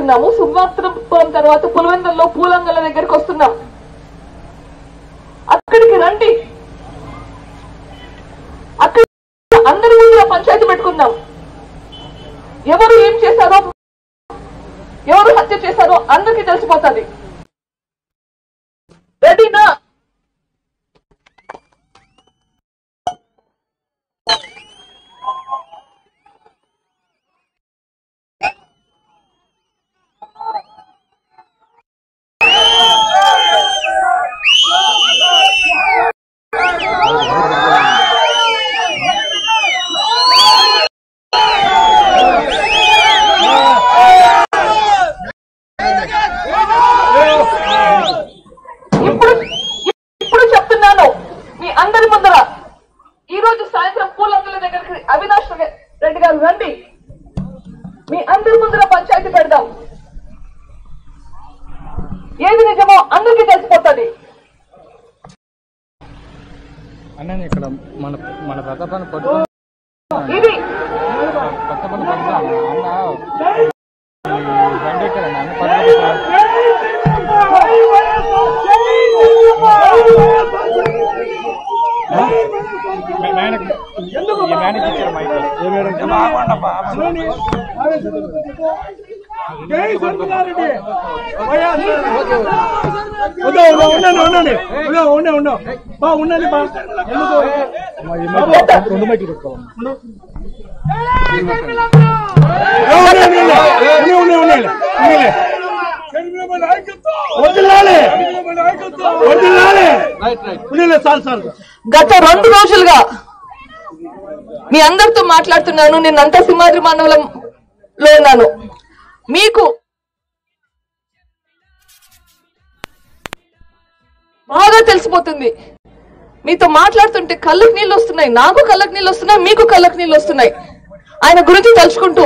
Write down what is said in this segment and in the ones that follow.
వెళ్తున్నాము. సుమాత్రపురం తర్వాత పులివెందుల్లో పూలంగల దగ్గరికి వస్తున్నాం. అక్కడికి రండి. అక్కడ అందరి ముందు పంచాయతీ పెట్టుకుందాం. ఎవరు ఏం చేశారో, ఎవరు హత్య చేశారో అందరికీ తెలిసిపోతుంది. రెడీనా? ఇప్పుడు చెప్తున్నాను మీ అందరి ముందర, ఈ రోజు సాయంత్రం పూలంగుల దగ్గరికి అవినాష్ రెడ్డి గారు రండి. మీ అందరి ముందర పంచాయతీ పెడదాం. ఏది నిజమో అందరికీ తెలిసిపోతుంది. ఇక్కడ మన ప్రతాపాన్ని ఇది గత 2 రోజులుగా మీ అందరితో మాట్లాడుతున్నాను. నేనంతా సింహాద్రి మండలంలో ఉన్నాను. మీకు బాగా తెలిసిపోతుంది. మీతో మాట్లాడుతుంటే కళ్ళకు నీళ్ళు వస్తున్నాయి, నాకు కళ్ళకు నీళ్ళు వస్తున్నాయి, మీకు కళ్ళకు నీళ్ళు వస్తున్నాయి ఆయన గురించి తలుచుకుంటూ.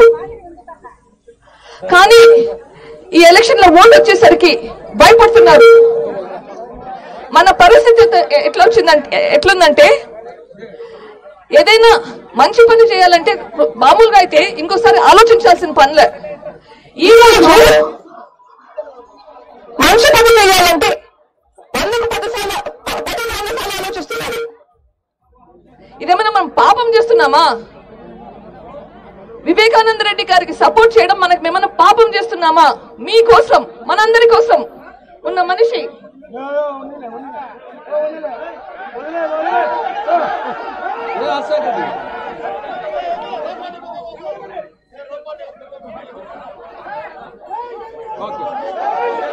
కానీ ఈ ఎలక్షన్ లో ఓటు వచ్చేసరికి భయపడుతున్నారు. మన పరిస్థితి ఎట్లుందంటే ఏదైనా మంచి పని చేయాలంటే మామూలుగా అయితే ఇంకోసారి ఆలోచించాల్సిన పనులే. ఈ రోజు మంచి పని చేయాలంటే 10 సార్లు ఆలోచిస్తున్నారు. ఇదేమైనా మనం పాపం చేస్తున్నామా? వివేకానంద రెడ్డి గారికి సపోర్ట్ చేయడం మేమన్నా పాపం చేస్తున్నామా? మీకోసం, మనందరి కోసం ఉన్న మనిషి. ఓకే.